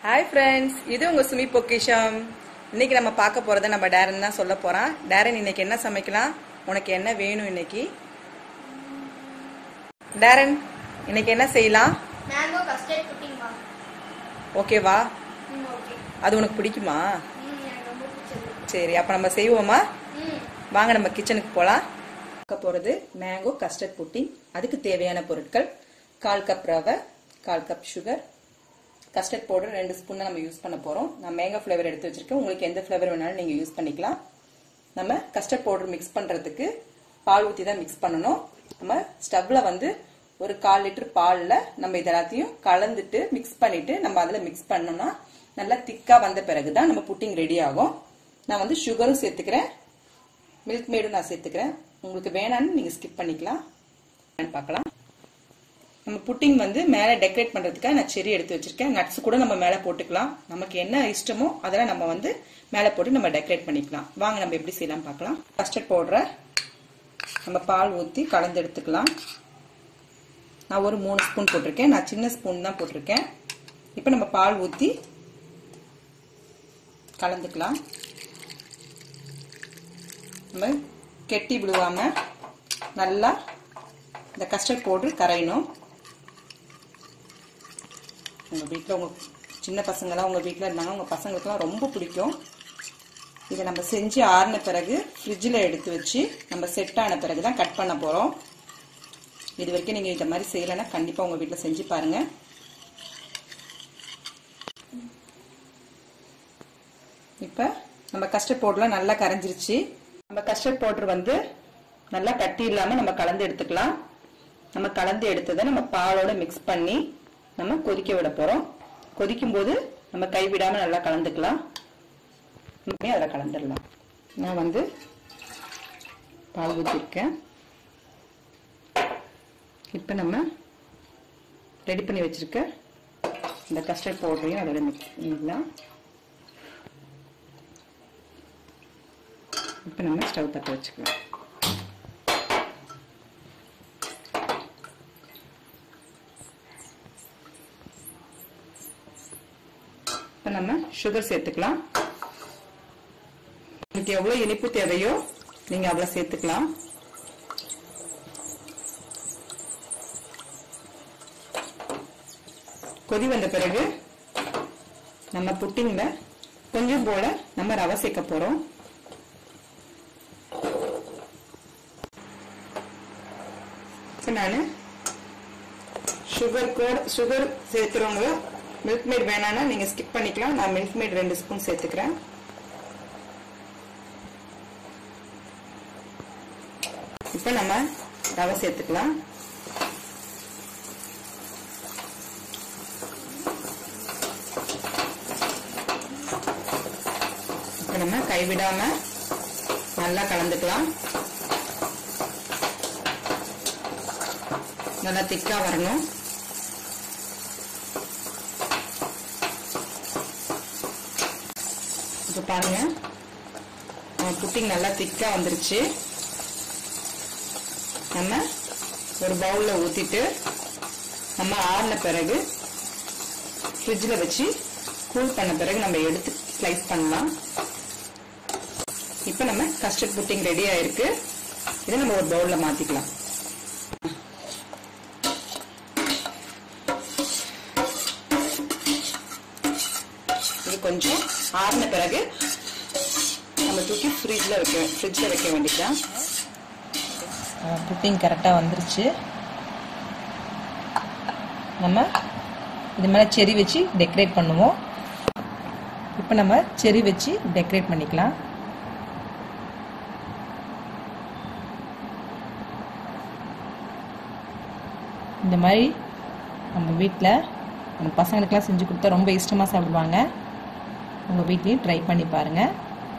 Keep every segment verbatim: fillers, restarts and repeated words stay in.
Hi friends, இது உங்க சுமி பொக்கிஷம். இன்னைக்கு நம்ம பார்க்க போறது நம்ம டாரன் தான் சொல்ல போறான். டாரன் இன்னைக்கு என்ன சமைக்கலாம்? உனக்கு என்ன வேணும் இன்னைக்கு? டாரன் இன்னைக்கு என்ன செய்யலாம்? மேங்கோ கஸ்டர்ட் புட்டிங் வா. ஓகேவா? ம் ஓகே. அது உனக்கு பிடிக்குமா? ம் எனக்கு ரொம்ப பிடிச்சது. சரி, அப்ப நம்ம செய்வோமா? ம். வாங்க நம்ம கிச்சனுக்கு போலாம். பார்க்க போறது மேங்கோ கஸ்டர்ட் புட்டிங். அதுக்கு தேவையான பொருட்கள் கால் கப் ரவை, கால் கப் சுகர், கஸ்டர்ட் பவுடர் ரெண்டு ஸ்பூன் நம்ம யூஸ் பண்ண போறோம். நான் மேங்கோ ஃப்ளேவர் எடுத்து வச்சிருக்கேன். உங்களுக்கு எந்த ஃப்ளேவர் வேணாலும் நீங்க யூஸ் பண்ணிக்கலாம். நம்ம கஸ்டர்ட் பவுடர் மிக்ஸ் பண்றதுக்கு பால் ஊற்றி தான் மிக்ஸ் பண்ணணும். நம்ம ஸ்டவ்ல வந்து ஒரு கால் லிட்டர் பால்ல நம்ம இது எல்லாத்தையும் கலந்துட்டு மிக்ஸ் பண்ணிட்டு நம்ம அதில் மிக்ஸ் பண்ணோம்னா நல்லா திக்கா வந்த பிறகுதான் நம்ம புட்டிங் ரெடி ஆகும். நான் வந்து சுகரும் சேர்த்துக்கிறேன், மில்க் மேடும் நான் சேர்த்துக்கிறேன். உங்களுக்கு வேணான்னு நீங்க ஸ்கிப் பண்ணிக்கலாம். பார்க்கலாம். நம்ம புட்டிங் வந்து மேலே டெக்கரேட் பண்றதுக்காக நான் செரி எடுத்து வச்சிருக்கேன். நட்ஸ் கூட நம்ம மேலே போட்டுக்கலாம். நமக்கு என்ன இஷ்டமோ அதெல்லாம் நம்ம வந்து மேலே போட்டு நம்ம டெக்கரேட் பண்ணிக்கலாம். வாங்க நம்ம எப்படி செய்யலாம் பார்க்கலாம். கஸ்டர்ட் பவுடரை நம்ம பால் ஊற்றி கலந்து எடுத்துக்கலாம். நான் ஒரு மூணு ஸ்பூன் போட்டிருக்கேன். நான் சின்ன ஸ்பூன் தான் போட்டிருக்கேன். இப்போ நம்ம பால் ஊற்றி கலந்துக்கலாம். நம்ம கெட்டி விடுவாம நல்லா இந்த கஸ்டர்ட் பவுடர் கரையணும். உங்க வீட்டில் உங்க சின்ன பசங்களாம் உங்க வீட்டில் இருந்தாங்க, உங்க பசங்களுக்குலாம் ரொம்ப பிடிக்கும். இதை நம்ம செஞ்சு ஆறின பிறகு ஃப்ரிட்ஜில் எடுத்து வச்சு நம்ம செட் ஆன பிறகு தான் கட் பண்ண போறோம். இது வரைக்கும் நீங்க இந்த மாதிரி செய்யலைன்னா கண்டிப்பா உங்க வீட்டில் செஞ்சு பாருங்க. இப்ப நம்ம கஸ்டர்ட் பவுடர்லாம் நல்லா கரைஞ்சிருச்சு. நம்ம கஸ்டர்ட் பவுடர் வந்து நல்லா கட்டி இல்லாம நம்ம கலந்து எடுத்துக்கலாம். நம்ம கலந்து எடுத்ததை நம்ம பாலோட மிக்ஸ் பண்ணி நம்ம கொதிக்க விட போறோம். கொதிக்கும் போது நம்ம கைவிடாம நல்லா கலந்துக்கலாம். அதில் கலந்துடலாம். நான் வந்து பால் ஊற்றிருக்கேன். இப்போ நம்ம ரெடி பண்ணி வச்சிருக்க இந்த கஸ்டர்ட் பவுடரையும் அதோட மிக்ஸ் பண்ணிடலாம். இப்போ நம்ம ஸ்டவ் தட்ட வச்சுக்கலாம். இப்போ நம்ம சுகர் சேர்த்துக்கலாம். உங்களுக்கு எவ்வளவு இனிப்பு தேவையோ நீங்க அவ்வளவு சேர்த்துக்கலாம். கொதி வந்த பிறகு நம்ம புட்டிங்ல கொஞ்சம் போல நம்ம ரவை சேர்க்க போறோம். இப்போ நான் சுகர் கூட சுகர் சேர்த்துறவங்க மில்க் மேட் வேணானா நீங்க ஸ்கிப் பண்ணிக்கலாம். நான் மில்க் மேட் ரெண்டு ஸ்பூன் சேர்த்துக்கிறேன். இப்போ நம்ம ரவை சேர்த்துக்கலாம். இப்போ நம்ம கைவிடாம நல்லா கலந்துக்கலாம். நல்லா திக்கா வரணும். இப்போ பாருங்க, புட்டிங் நல்லா திக்கா வந்துருச்சு. நம்ம ஒரு பவுல்ல ஊத்திட்டு நம்ம ஆறின பிறகு ஃப்ரிட்ஜில் வச்சு கூல் பண்ண பிறகு நம்ம எடுத்து ஸ்லைஸ் பண்ணலாம். இப்போ நம்ம கஸ்டர்ட் புட்டிங் ரெடி ஆயிருக்கு. இதை நம்ம ஒரு பவுல்ல மாத்திக்கலாம். இது கொஞ்சம் ஆறின பிறகு நம்ம தூக்கி ஃப்ரிட்ஜில் வைக்க ஃப்ரிட்ஜில் வைக்க வேண்டியதுதான். புட்டிங் கரெக்டாக வந்துருச்சு. நம்ம இது மேலே செரி வச்சு டெக்கரேட் பண்ணுவோம். இப்போ நம்ம செரி வச்சு டெக்கரேட் பண்ணிக்கலாம். இந்த மாதிரி நம்ம வீட்டில் நம்ம பசங்களுக்கெல்லாம் செஞ்சு கொடுத்தா ரொம்ப இஷ்டமாக சாப்பிடுவாங்க. உங்கள் வீட்லேயும் ட்ரை பண்ணி பாருங்கள்.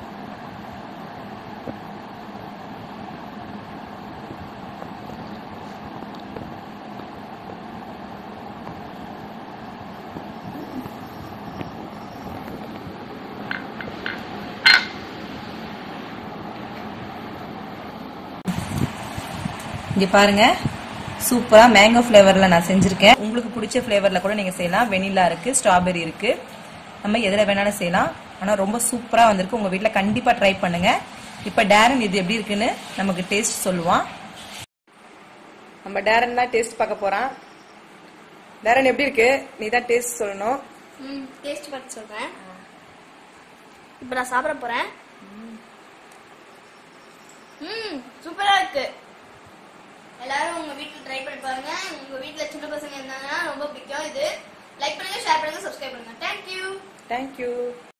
இங்க பாருங்க, சூப்பரா மேங்கோ ஃப்ளேவர்ல நான் செஞ்சிருக்கேன். உங்களுக்கு பிடிச்ச ஃப்ளேவர்ல கூட நீங்க செய்யலாம். வெனிலா இருக்கு, ஸ்ட்ராபெரி இருக்கு. நம்ம எதுல வேணாலும் செய்யலாம். ஆனா ரொம்ப சூப்பரா வந்திருக்கு. உங்க வீட்ல கண்டிப்பா ட்ரை பண்ணுங்க. இப்ப டேரன் இது எப்படி இருக்குன்னு நமக்கு டேஸ்ட் சொல்லுவான். நம்ம டேரன் தான் டேஸ்ட் பார்க்க போறான். டேரன் எப்படி இருக்கு? நீ தான் டேஸ்ட் சொல்லணும். ம் டேஸ்ட் பார்த்து சொல்றேன். இப்போ நான் சாப்பிட போறேன். ம் சூப்பரா இருக்கு. எல்லாரும் உங்க வீட்ல ட்ரை பண்ணி பாருங்க. உங்க வீட்ல சின்ன பசங்க இருந்தாங்கன்னா ரொம்ப பிடிக்கும் இது. லைக் பண்ணுங்க, ஷேர் பண்ணுங்க, சப்ஸ்கிரைப் பண்ணுங்க. Thank you. Thank you.